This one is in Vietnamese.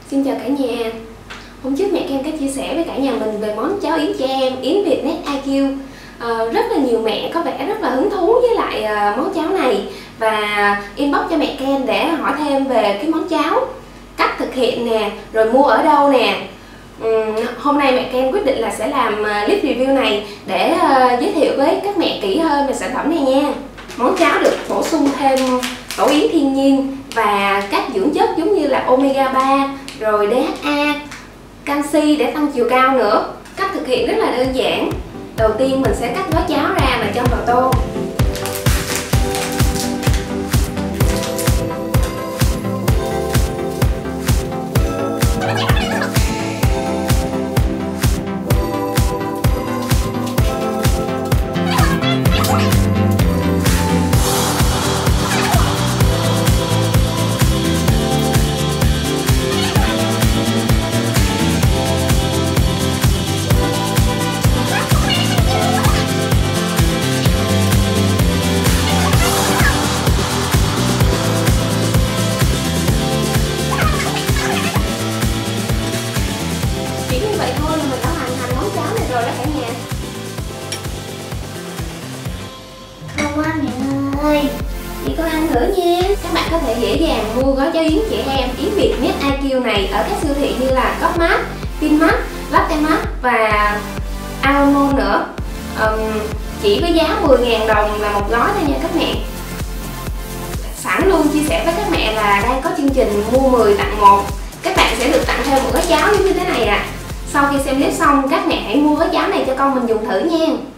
Xin chào cả nhà. Hôm trước mẹ Ken có chia sẻ với cả nhà mình về món cháo yến trẻ em Yến Việt IQ. Rất là nhiều mẹ có vẻ rất là hứng thú với lại món cháo này và inbox cho mẹ Ken để hỏi thêm về cái món cháo, cách thực hiện nè, rồi mua ở đâu nè. Hôm nay mẹ Ken quyết định là sẽ làm clip review này để giới thiệu với các mẹ kỹ hơn về sản phẩm này nha. Món cháo được bổ sung thêm tổ yến thiên nhiên và các dưỡng chất giống như là omega 3, rồi DHA, canxi để tăng chiều cao nữa. Cách thực hiện rất là đơn giản. Đầu tiên mình sẽ cắt gói cháo ra và cho vào tô. Chỉ như vậy thôi là mình đã hoàn thành món cháo này rồi đó cả nhà. Ngon quá mẹ ơi, chị con ăn thử nha. Các bạn có thể dễ dàng mua gói cháo yến trẻ em Yến Việt IQ này ở các siêu thị như là Copmart, Vinmart, Lottemart và Almond nữa. Chỉ với giá 10.000 đồng là một gói thôi nha các mẹ. Sẵn luôn chia sẻ với các mẹ là đang có chương trình mua 10 tặng 1. Các bạn sẽ được tặng thêm một gói cháo như thế này ạ. Sau khi xem clip xong, các mẹ hãy mua gói cháo này cho con mình dùng thử nha.